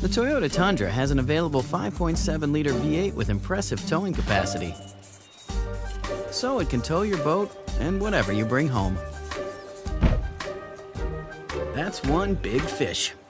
The Toyota Tundra has an available 5.7-liter V8 with impressive towing capacity, so it can tow your boat and whatever you bring home. That's one big fish.